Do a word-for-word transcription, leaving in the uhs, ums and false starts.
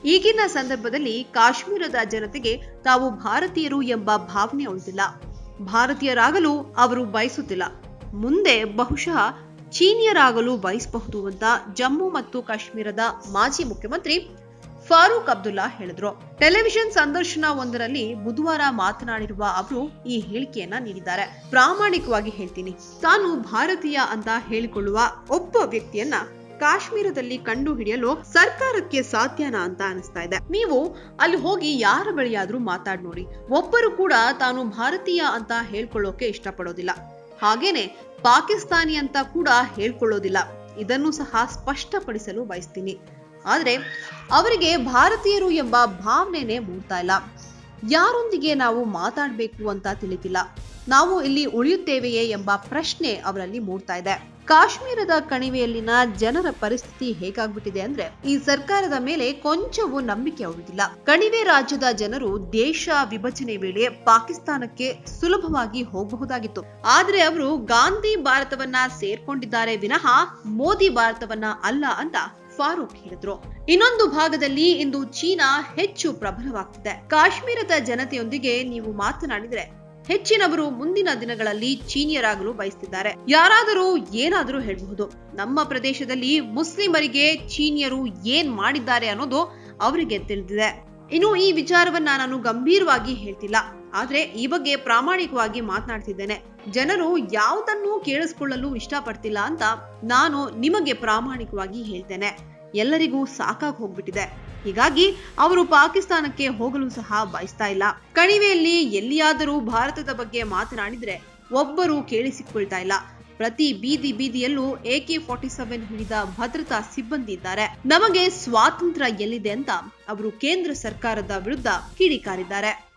ಈಗಿನ ಸಂದರ್ಭದಲ್ಲಿ ಕಾಶ್ಮೀರದ ಜನತೆಗೆ ತಾವು ಭಾರತೀಯರು ಎಂಬ ಭಾವನೆ ಉಳಿದಿಲ್ಲ. ಭಾರತೀಯರಾಗಲು ಅವರು ಬಯಸುತ್ತಿಲ್ಲ. ಮುಂದೆ ಬಹುಶಃ ಚೀನಿಯರಾಗಲು ಬಯಸಬಹುದು ಅಂತ ಜಮ್ಮು ಮತ್ತು ಕಾಶ್ಮೀರದ ಮಾಜಿ ಮುಖ್ಯಮಂತ್ರಿ ಫಾರೂಕ್ ಅಬ್ದುಲ್ಲಾ ಹೇಳಿದ್ರು. ಟೆಲಿವಿಷನ್ ಸಂದರ್ಶನ ಒಂದರಲ್ಲಿ ಬುಧವಾರ ಮಾತನಾಡಿರುವ ಅವರು ಈ ಹೇಳಿಕೆಯನ್ನ ನೀಡಿದ್ದಾರೆ. ಪ್ರಾಮಾಣಿಕವಾಗಿ ಹೇಳ್ತೀನಿ, ತಾನು ಭಾರತೀಯ ಅಂತ ಹೇಳಿಕೊಳ್ಳುವ ಒಬ್ಬ ವ್ಯಕ್ತಿಯನ್ನ ಕಾಶ್ಮೀರದಲ್ಲಿ ಕಂಡು ಹಿಡಿಯಲು ಸರ್ಕಾರಕ್ಕೆ ಸಾಧ್ಯನಾ ಅಂತ ಅನಿಸ್ತಾ ಇದೆ. ನೀವು ಅಲ್ಲಿ ಹೋಗಿ ಯಾರ ಬಳಿಯಾದ್ರೂ ಮಾತಾಡ್ ನೋಡಿ, ಒಬ್ಬರು ಕೂಡ ತಾನು ಭಾರತೀಯ ಅಂತ ಹೇಳ್ಕೊಳ್ಳೋಕೆ ಇಷ್ಟಪಡೋದಿಲ್ಲ. ಹಾಗೇನೆ ಪಾಕಿಸ್ತಾನಿ ಅಂತ ಕೂಡ ಹೇಳ್ಕೊಳ್ಳೋದಿಲ್ಲ. ಇದನ್ನು ಸಹ ಸ್ಪಷ್ಟಪಡಿಸಲು ಬಯಸ್ತೀನಿ. ಆದ್ರೆ ಅವರಿಗೆ ಭಾರತೀಯರು ಎಂಬ ಭಾವನೆನೇ ಮೂಡ್ತಾ ಇಲ್ಲ. ಯಾರೊಂದಿಗೆ ನಾವು ಮಾತಾಡ್ಬೇಕು ಅಂತ ತಿಳಿತಿಲ್ಲ. ನಾವು ಇಲ್ಲಿ ಉಳಿಯುತ್ತೇವೆಯೇ ಎಂಬ ಪ್ರಶ್ನೆ ಅವರಲ್ಲಿ ಮೂಡ್ತಾ ಇದೆ. ಕಾಶ್ಮೀರದ ಕಣಿವೆಯಲ್ಲಿನ ಜನರ ಪರಿಸ್ಥಿತಿ ಹೇಗಾಗ್ಬಿಟ್ಟಿದೆ ಅಂದ್ರೆ ಈ ಸರ್ಕಾರದ ಮೇಲೆ ಕೊಂಚವೂ ನಂಬಿಕೆ ಉಳಿದಿಲ್ಲ. ಕಣಿವೆ ರಾಜ್ಯದ ಜನರು ದೇಶ ವಿಭಜನೆ ವೇಳೆ ಪಾಕಿಸ್ತಾನಕ್ಕೆ ಸುಲಭವಾಗಿ ಹೋಗಬಹುದಾಗಿತ್ತು. ಆದ್ರೆ ಅವರು ಗಾಂಧಿ ಭಾರತವನ್ನ ಸೇರ್ಕೊಂಡಿದ್ದಾರೆ ವಿನಃ ಮೋದಿ ಭಾರತವನ್ನ ಅಲ್ಲ ಅಂತ ಫಾರೂಕ್ ಹೇಳಿದ್ರು. ಇನ್ನೊಂದು ಭಾಗದಲ್ಲಿ ಇಂದು ಚೀನಾ ಹೆಚ್ಚು ಪ್ರಬಲವಾಗ್ತಿದೆ. ಕಾಶ್ಮೀರದ ಜನತೆಯೊಂದಿಗೆ ನೀವು ಮಾತನಾಡಿದ್ರೆ ಹೆಚ್ಚಿನವರು ಮುಂದಿನ ದಿನಗಳಲ್ಲಿ ಚೀನಿಯರಾಗಲು ಬಯಸ್ತಿದ್ದಾರೆ. ಯಾರಾದರೂ ಏನಾದರೂ ಹೇಳಬಹುದು. ನಮ್ಮ ಪ್ರದೇಶದಲ್ಲಿ ಮುಸ್ಲಿಮರಿಗೆ ಚೀನಿಯರು ಏನ್ ಮಾಡಿದ್ದಾರೆ ಅನ್ನೋದು ಅವರಿಗೆ ತಿಳಿದಿದೆ. ಇನ್ನು ಈ ವಿಚಾರವನ್ನ ನಾನು ಗಂಭೀರವಾಗಿ ಹೇಳ್ತಿಲ್ಲ, ಆದ್ರೆ ಈ ಬಗ್ಗೆ ಪ್ರಾಮಾಣಿಕವಾಗಿ ಮಾತನಾಡ್ತಿದ್ದೇನೆ. ಜನರು ಯಾವುದನ್ನು ಕೇಳಿಸ್ಕೊಳ್ಳಲು ಇಷ್ಟಪಡ್ತಿಲ್ಲ ಅಂತ ನಾನು ನಿಮಗೆ ಪ್ರಾಮಾಣಿಕವಾಗಿ ಹೇಳ್ತೇನೆ. ಎಲ್ಲರಿಗೂ ಸಾಕಾಗಿ ಹೋಗ್ಬಿಟ್ಟಿದೆ. ಹೀಗಾಗಿ ಅವರು ಪಾಕಿಸ್ತಾನಕ್ಕೆ ಹೋಗಲು ಸಹ ಬಯಸ್ತಾ ಇಲ್ಲ. ಕಣಿವೆಯಲ್ಲಿ ಎಲ್ಲಿಯಾದರೂ ಭಾರತದ ಬಗ್ಗೆ ಮಾತನಾಡಿದ್ರೆ ಒಬ್ಬರು ಕೇಳಿಸಿಕೊಳ್ತಾ ಇಲ್ಲ. ಪ್ರತಿ ಬೀದಿ ಬೀದಿಯಲ್ಲೂ ಎ ಕೆ ಫಾರ್ಟಿ ಸೆವೆನ್ ಹಿಡಿದ ಭದ್ರತಾ ಸಿಬ್ಬಂದಿ ಇದ್ದಾರೆ. ನಮಗೆ ಸ್ವಾತಂತ್ರ್ಯ ಎಲ್ಲಿದೆ ಅಂತ ಅವರು ಕೇಂದ್ರ ಸರ್ಕಾರದ ವಿರುದ್ಧ ಕಿಡಿಕಾರಿದ್ದಾರೆ.